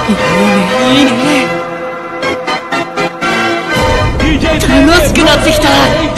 いいね。楽しくなってきた。